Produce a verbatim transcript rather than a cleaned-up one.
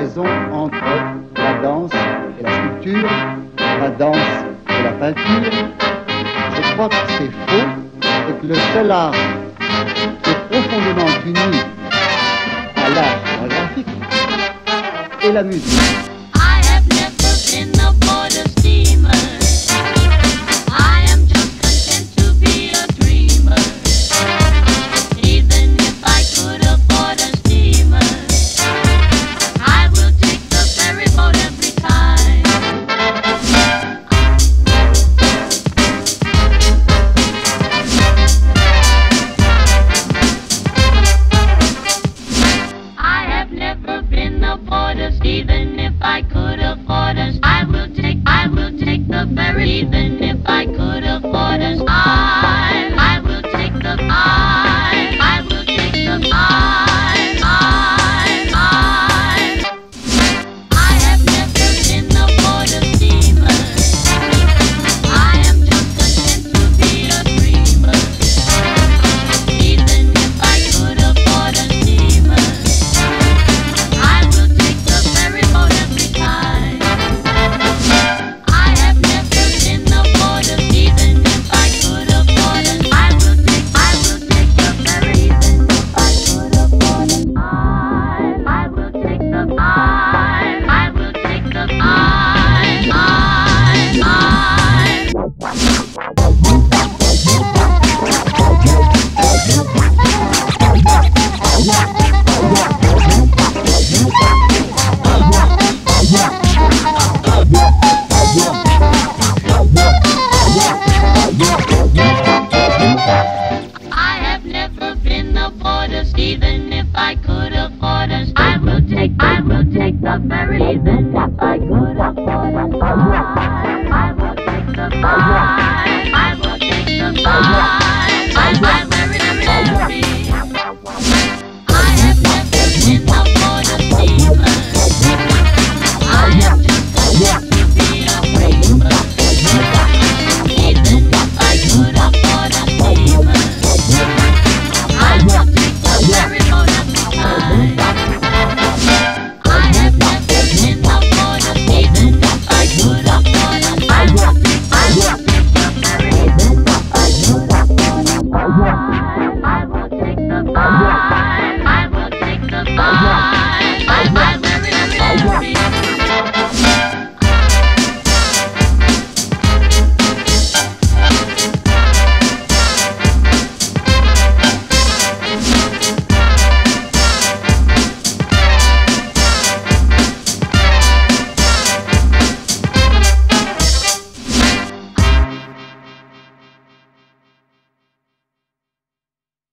comparaison entre la danse et la sculpture, la danse et la peinture. Je crois que c'est faux et que le seul art qui est profondément uni à l'art chorégraphique est la musique. I have never been aboard a steamer. I am just content to be a dreamer. Even if I could afford a steamer, I will take the ferry boat every time. I have never been aboard a steamer. Even if I could afford us, I will take, I will take the ferry. Even if I could afford us, I